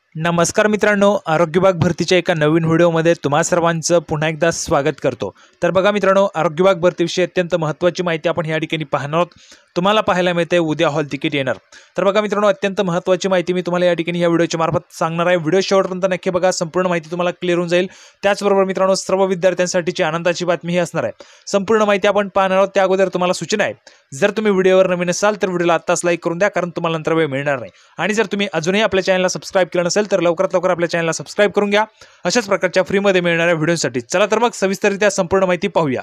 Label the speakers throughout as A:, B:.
A: नमस्कार मित्रांनो, आरोग्य विभाग भरतीच्या एका नवीन व्हिडिओमध्ये तुम्हा सर्वांचं पुन्हा एकदा स्वागत करतो। तर बघा मित्रांनो, आरोग्य विभाग भरतीविषयी अत्यंत महत्त्वाची माहिती आपण या ठिकाणी पाहणार आहोत। तुम्हाला पाहायला मिळते उद्या हॉल तिकीट येणार। तर बघा मित्रांनो, अत्यंत महत्त्वाची माहिती मी तुम्हाला या ठिकाणी या व्हिडिओच्या मार्फत सांगणार आहे। व्हिडिओ शेवटपर्यंत नक्की बघा, संपूर्ण माहिती तुम्हाला क्लिअर होऊन जाईल। त्याचबरोबर मित्रांनो, सर्व विद्यार्थ्यांसाठीची आनंदाची बातमी ही असणार आहे। संपूर्ण माहिती आपण पाहणार आहोत। त्या अगोदर तुम्हाला सूचना आहे, जर तुम्ही व्हिडिओवर नवीन असाल तर व्हिडिओला आत्ताच लाईक करून द्या, कारण तुम्हाला नंतर वेळ मिळणार नाही। आणि जर तुम्ही अजूनही आपल्या चॅनलला सबस्क्राइब केलं नसेल तर लवकरात लवकर आपल्या चॅनलला सबस्क्राइब करून घ्या, अशाच प्रकारच्या फ्रीमध्ये मिळणाऱ्या व्हिडिओसाठी। चला तर मग सविस्तररित्या संपूर्ण माहिती पाहूया।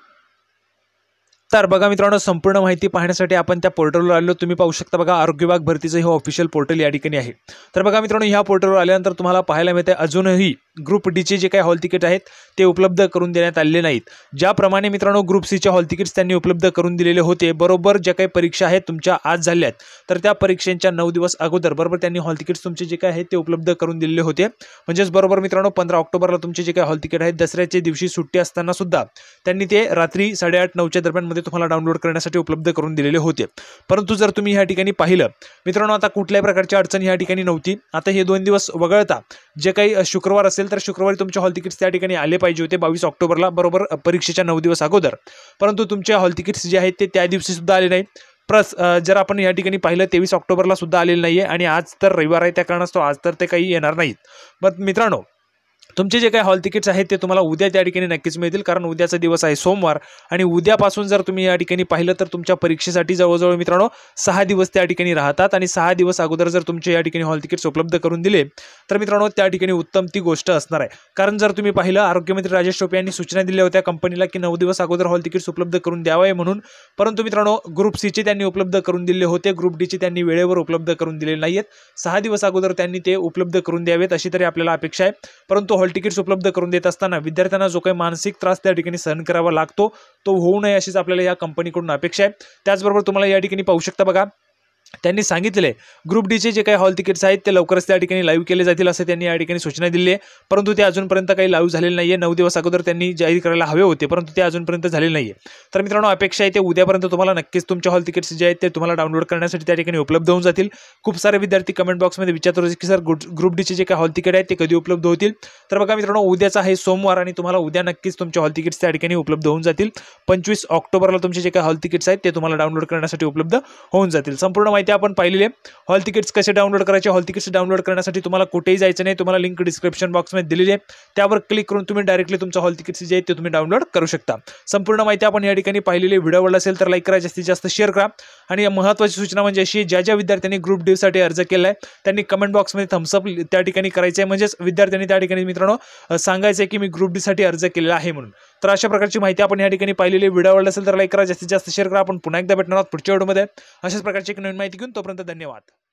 A: तर बघा मित्रांनो, संपूर्ण माहिती पाहण्यासाठी आपण त्या पोर्टलवर आलो। तुम्ही पाहू शकता बघा, आरोग्य विभाग भरतीचं हे ऑफिशियल पोर्टल या ठिकाणी आहे। तर बघा मित्रांनो, ह्या पोर्टलवर आल्यानंतर तुम्हाला पाहायला मिळते अजूनही ग्रुप डी चे जे काही हॉल तिकीट आहेत ते उपलब्ध करून देण्यात आलेले नाहीत। ज्याप्रमाणे मित्रांनो ग्रुप सी चे हॉल तिकीट्स त्यांनी उपलब्ध करून दिलेले होते, बरोबर ज्या काही परीक्षा आहेत तुमच्या आज झाल्यात तर त्या परीक्षेच्या 9 दिवस अगोदर बरोबर त्यांनी हॉल तिकीट्स तुमचे जे काही आहेत ते उपलब्ध करून दिलेले होते। म्हणजेच बरोबर मित्रांनो 15 ऑक्टोबरला तुमचे जे काही हॉल तिकीट आहेत दसऱ्याच्या दिवशी सुट्टी असताना सुद्धा त्यांनी ते रात्री 8:30-9च्या दरम्यान मध्ये तुम्हाला डाउनलोड करण्यासाठी उपलब्ध करून दिलेले होते। परंतु जर तुम्ही या ठिकाणी पाहिलं मित्रांनो, आता कुठल्याही प्रकारची अडचण या ठिकाणी नव्हती। आता हे 2 दिवस वगळता जे काही शुक्रवार असेल तर शुक्रवारी तुमचे हॉल तिकीट्स त्या ठिकाणी आले पाहिजे होते 22 ऑक्टोबरला बरोबर परीक्षेच्या 9 दिवस अगोदर। परंतु तुमचे हॉल तिकीट्स जे आहेत ते त्या दिवशी सुद्धा आले नाहीत। प्लस जर आपण या ठिकाणी पाहिलं 23 ऑक्टोबरला सुद्धा आलेलं नाहीये आणि आज तर रविवार आहे, त्या कारणास्तव आज तर ते काही येणार नाहीत। पण मित्रांनो, तुमचे जे काही हॉल तिकीट्स आहेत ते तुम्हाला उद्या त्या ठिकाणी नक्कीच मिळतील, कारण उद्याचा दिवस आहे सोमवार आणि उद्यापासून जर तुम्ही या ठिकाणी पाहिलं तर तुमच्या परीक्षेसाठी जवळजवळ मित्रांनो 6 दिवस त्या ठिकाणी राहतात। आणि 6 दिवस अगोदर जर तुमचे या ठिकाणी हॉल तिकीट्स उपलब्ध करून दिले तर मित्रांनो त्या ठिकाणी उत्तम ती गोष्ट असणार आहे। कारण जर तुम्ही पाहिलं, आरोग्यमंत्री राजेश टोपे यांनी सूचना दिल्या होत्या कंपनीला की 9 दिवस अगोदर हॉल तिकीट्स उपलब्ध करून द्यावे म्हणून। परंतु मित्रांनो ग्रुप सी चे त्यांनी उपलब्ध करून दिले होते, ग्रुप डी चे त्यांनी वेळेवर उपलब्ध करून दिलेले नाहीत। 6 दिवस अगोदर त्यांनी ते उपलब्ध करून द्यावेत अशी तरी आपल्याला अपेक्षा आहे। परंतु हॉल तिकीट्स उपलब्ध करून देत असताना विद्यार्थ्यांना जो काही मानसिक त्रास त्या ठिकाणी सहन करावा लागतो तो होऊ नये अशीच आपल्याला या कंपनीकडून अपेक्षा आहे। त्याचबरोबर तुम्हाला या ठिकाणी पाहू शकता बघा, त्यांनी सांगितले ग्रुप डी चे जे काही हॉल तिकीट्स आहेत ते लवकरच त्या ठिकाणी लाईव्ह केले जातील असे त्यांनी या ठिकाणी सूचना दिली आहे। परंतु ते अजूनपर्यंत काही लाईव्ह झालेले नाहीये। 9 दिवस अगोदर त्यांनी जाहीर करायला हवे होते, परंतु ते अजूनपर्यंत झालेले नाहीये। तर मित्रांनो, अपेक्षा आहे ते उद्यापर्यंत तुम्हाला नक्कीच तुमचे हॉल तिकीट्स जे आहेत ते तुम्हाला डाउनलोड करण्यासाठी त्या ठिकाणी उपलब्ध होऊन जातील। खूप सारे विद्यार्थी कमेंट बॉक्समध्ये विचारत होते की सर ग्रुप डी चे जे काही हॉल तिकीट आहेत ते कधी उपलब्ध होतील। तर बघा मित्रांनो, उद्याचा आहे सोमवार आणि तुम्हाला उद्या नक्कीच तुमचे हॉल तिकीट्स त्या ठिकाणी उपलब्ध होऊन जातील। 25 ऑक्टोबरला तुमचे जे काही हॉल तिकीट्स आहेत ते तुम्हाला डाउनलोड करण्यासाठी उपलब्ध होऊन जातील। संपूर्ण माहिती आपण पाहिलेली आहे। हॉल तिकीट्स कसे डाउनलोड करायचे, हॉल तिकीट्स डाउनलोड करण्यासाठी तुम्हाला कुठेही जायचं नाही, तुम्हाला लिंक डिस्क्रिप्शन बॉक्समध्ये दिलेली आहे, त्यावर क्लिक करून तुम्ही डायरेक्टली तुमचं हॉल तिकीट्स जे आहेत ते तुम्ही डाउनलोड करू शकता। संपूर्ण माहिती आपण या ठिकाणी पाहिलेली। व्हिडिओ आवडला असेल तर लाईक करा, जास्तीत जास्त शेअर करा। आणि महत्त्वाची सूचना म्हणजे अशी, ज्या विद्यार्थ्यांनी ग्रुप डी साठी अर्ज केला आहे त्यांनी कमेंट बॉक्समध्ये थम्सअप त्या ठिकाणी करायचं आहे, म्हणजेच विद्यार्थ्यांनी त्या ठिकाणी मित्रांनो सांगायचं आहे की मी ग्रुप डी साठी अर्ज केलेला आहे म्हणून। तर अशा प्रकारची माहिती आपण या ठिकाणी पाहिलेली। व्हिडिओ आवडला असेल तर लाईक करा, जास्तीत जास्त शेअर करा। आपण पुन्हा एकदा भेटणार आहोत पुढच्या व्हिडिओमध्ये अशाच प्रकारची एक नवीन माहिती घेऊन। तोपर्यंत धन्यवाद।